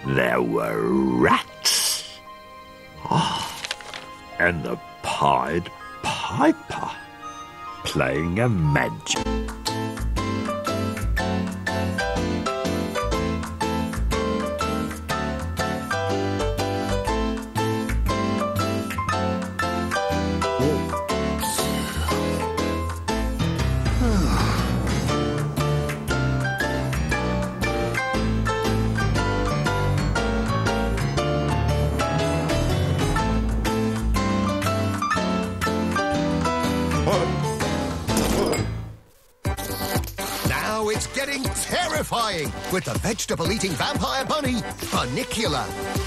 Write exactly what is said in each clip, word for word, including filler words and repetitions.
there were rats. Ah, and the Pied Piper playing a magic. Now it's getting terrifying with the vegetable-eating vampire bunny, Funicula.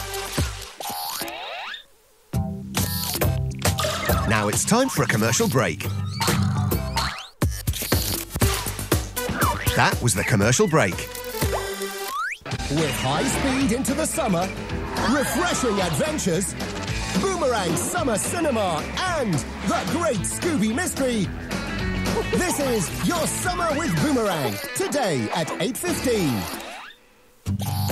Now it's time for a commercial break. That was the commercial break. With high speed into the summer, refreshing adventures, Boomerang Summer Cinema, and the Great Scooby Mystery. This is Your Summer with Boomerang, today at eight fifteen.